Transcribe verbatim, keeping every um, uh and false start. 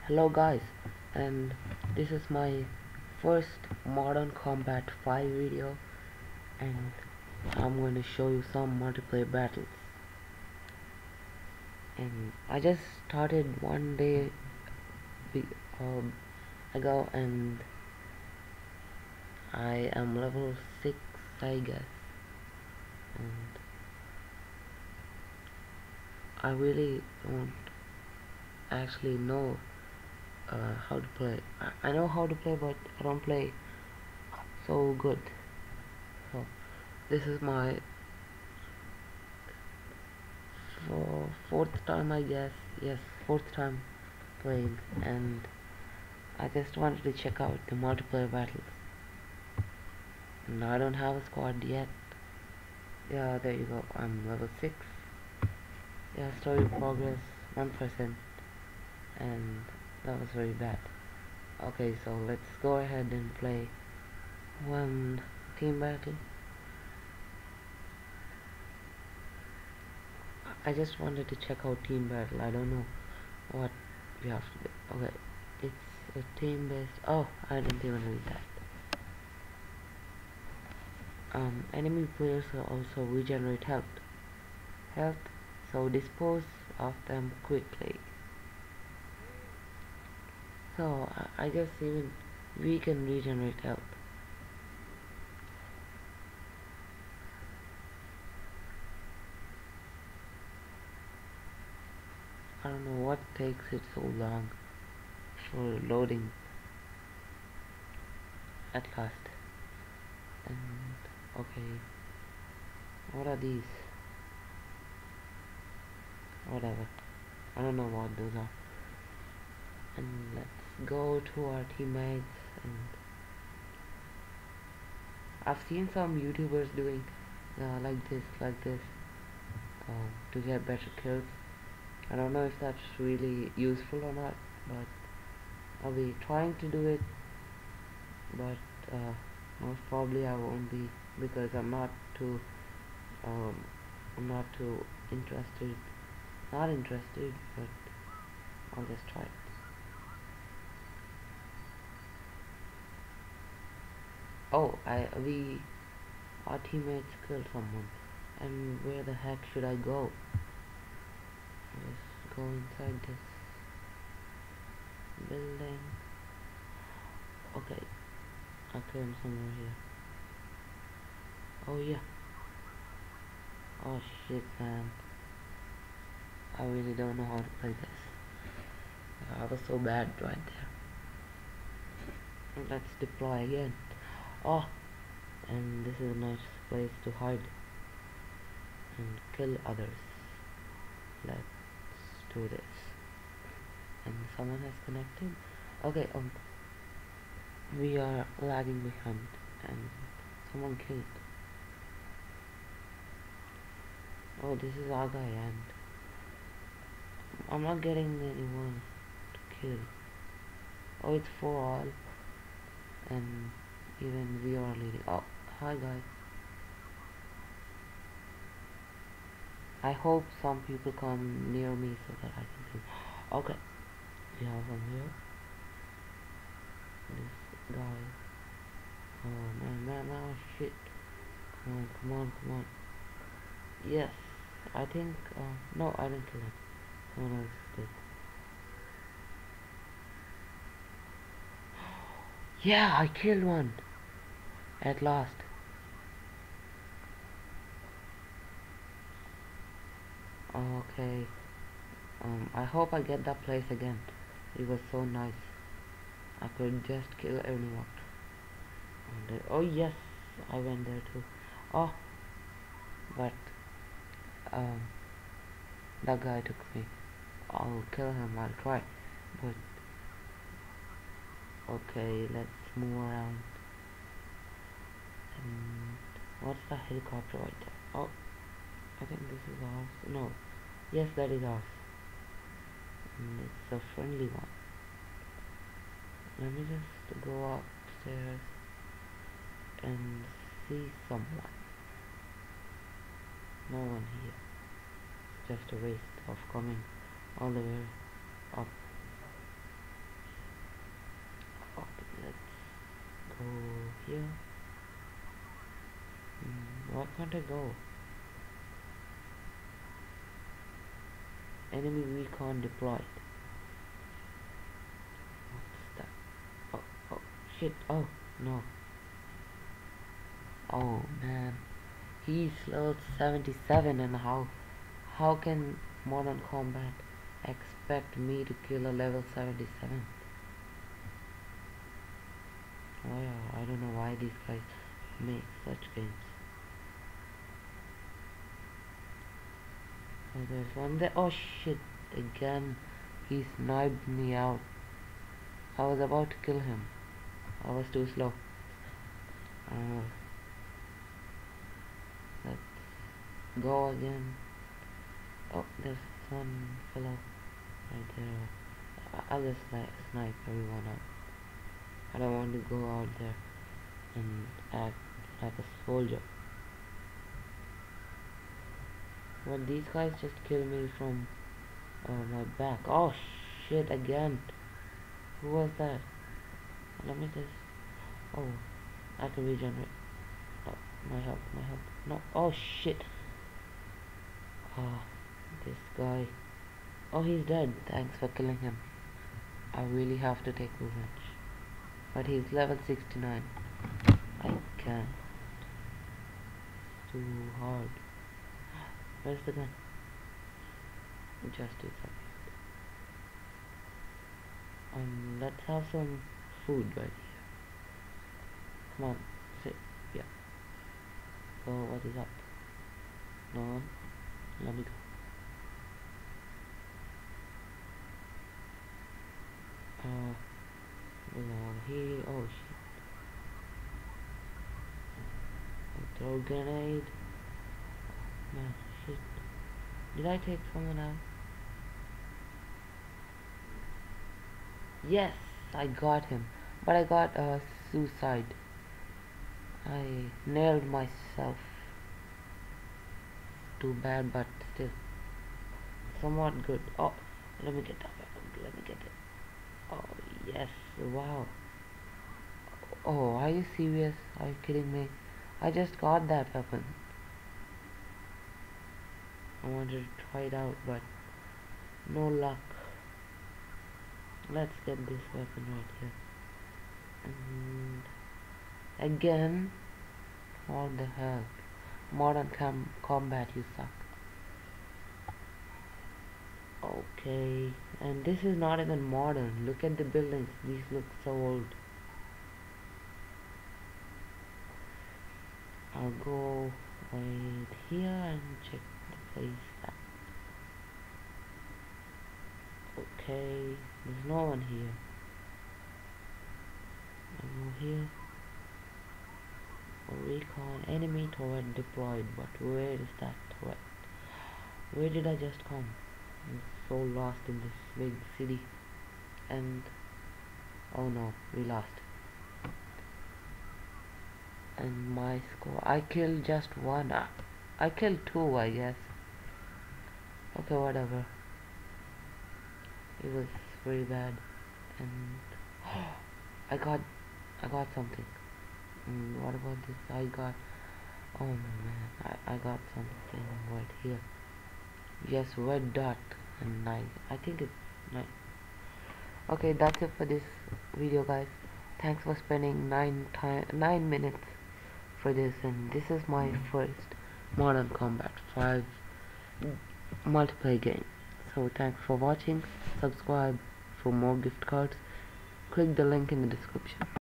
Hello guys, and this is my first Modern Combat five video, and I'm going to show you some multiplayer battles. And I just started one day um, ago, and I am level six, I guess, and I really don't actually know uh, how to play. I, I know how to play, but I don't play so good. So this is my for fourth time, I guess. Yes, fourth time playing, and I just wanted to check out the multiplayer battles. And I don't have a squad yet. Yeah, there you go. I'm level six. Yeah, story progress one percent, and that was very bad. Okay, so let's go ahead and play one team battle. I just wanted to check out team battle. I don't know what we have to do. Okay, it's a team based. Oh, I didn't even read that. Um, enemy players also regenerate health. Health, so dispose of them quickly. So I, I guess even we can regenerate health. I don't know what takes it so long for loading at last. And okay, what are these? Whatever. I don't know what those are. And let's go to our teammates. And I've seen some YouTubers doing uh, like this, like this, uh, to get better kills. I don't know if that's really useful or not, but I'll be trying to do it, but uh, most probably I won't be, because I'm not too um, I'm not too interested not interested but I'll just try it. Oh, I we our teammates killed someone, and where the heck should I go? Just go inside this building. Okay, I killed him somewhere here. Oh yeah. Oh shit, man. I really don't know how to play this. I was so bad right there. Let's deploy again. Oh, and this is a nice place to hide and kill others. Let's do this. And someone has connected. Okay, um, we are lagging behind, and someone killed. Oh, this is our guy, and I'm not getting anyone to kill. Oh, it's for all, and even we are leading. Oh, hi guys. I hope some people come near me so that I can kill. Okay, we have one here. This guy. Oh man, man, man, shit. Come on, come on, come on. Yes, I think. Uh, no, I didn't kill him. Someone else did. Yeah, I killed one. At last. Okay. Um, I hope I get that place again. It was so nice. I could just kill anyone. And, uh, oh yes, I went there too. Oh, but um, that guy took me. I'll kill him. I'll try. But okay, let's move around. And what's the helicopter right there? Oh, I think this is ours. No, yes, that is ours. And it's a friendly one. Let me just go upstairs and see someone. No one here. It's just a waste of coming all the way up. can't I go? Enemy recon deployed. What's that? Oh, oh, shit. Oh, no. Oh, man. He's level seventy-seven, and how how can Modern Combat expect me to kill a level seventy-seven? Oh yeah, I don't know why these guys make such games. Oh, there's one there. Oh shit, again he sniped me out. I was about to kill him. I was too slow. Uh, let's go again. Oh, there's one fellow right there. I- I'll just snipe, snipe everyone out. I don't want to go out there and act like a soldier. Well, these guys just kill me from uh, my back. Oh shit, again. Who was that? Let me just... Oh, I can regenerate. Oh, my help, my help. No, oh shit. Ah, this guy. Oh, he's dead. Thanks for killing him. I really have to take revenge. But he's level sixty-nine. I can't. Too hard. Where's the gun? Just a second. Um, let's have some food right here. Come on, sit. Yeah. So what is up? No one? Let me go. Uh, belong here. Oh shit. I throw grenade. Man, shit. Did I take someone out? Yes, I got him. But I got a uh, suicide. I nailed myself. Too bad, but still somewhat good. Oh, let me get that weapon. Let me get it. Oh yes, wow. Oh, are you serious? Are you kidding me? I just got that weapon. I wanted to try it out, but no luck. Let's get this weapon right here. And again, what the hell? Modern com combat, you suck. Okay, and this is not even modern. Look at the buildings. These look so old. I'll go right here and check the place out. Okay, there's no one here. I'll go here. Recon enemy turret deployed, but where is that turret? Where did I just come? I'm so lost in this big city. And oh no, we lost. And my score, I killed just one. I, I killed two, I guess. Okay, whatever. It was very bad. And I got I got something. Mm, what about this? I got, oh man, I, I got something right here. Yes, red dot and nine. I think it's nine. Okay, that's it for this video, guys. Thanks for spending nine time nine minutes for this, and this is my first Modern Combat five multiplayer game. So thanks for watching. Subscribe for more gift cards. Click the link in the description.